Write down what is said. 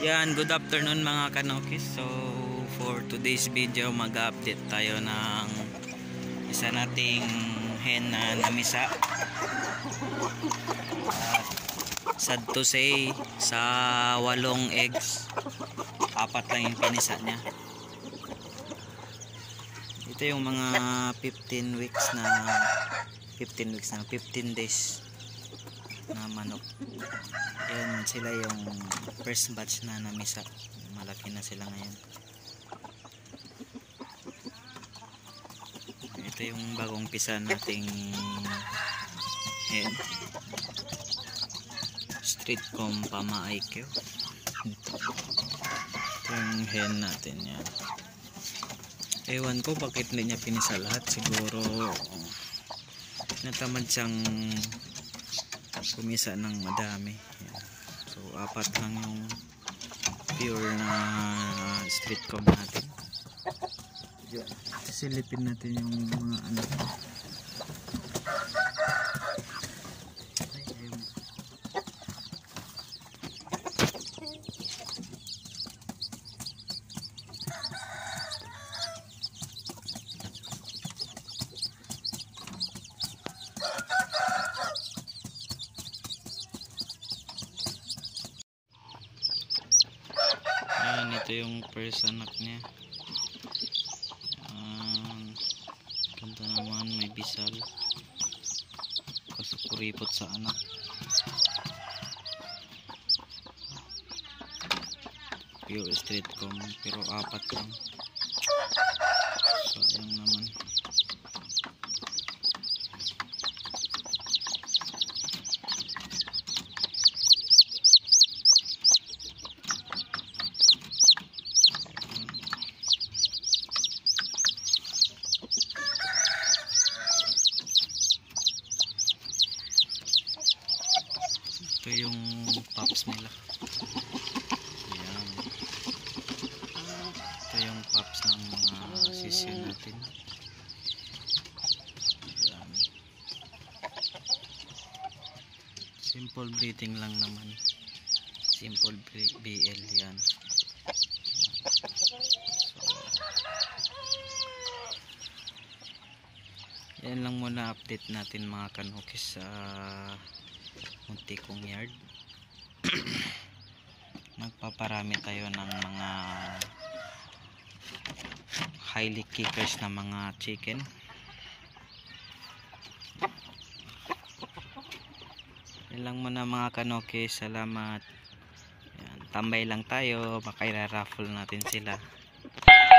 Yan, good afternoon mga kanokis. So, for today's video, mag-update tayo ng isa nating hen na namisa. At sad to say, sa 8 eggs, 4 lang yung pinisa niya. Ito yung mga 15 days na manok. Yan sila yung first batch na namisa. Malaki na sila ngayon. Ito yung bagong pisa nating hen. Streetcom Pama-IQ. Ito yung hen natin yan. Ewan ko bakit hindi niya pinisa lahat. Siguro natamad siyang pumisa ng madami. Yan. So 4 lang yung pure na streetcom natin. Silipin natin yung mga ano. Ayan, ito yung first anak niya. Ganda naman, may bisal. Kaso kuripot sa anak. Pure streetcom, pero 4 lang. Sayang naman. Ito yung pups nila. Ayan. Ito yung pups ng mga sisyo natin. Ayan. Simple breeding lang naman. Simple BL yan. So, yan lang muna update natin mga kanokis sa munti kong yard. Magpaparami tayo ng mga highly kickers na mga chicken. Yan lang muna mga kanokis. Salamat. Yan, tambay lang tayo, baka i-raffle natin sila.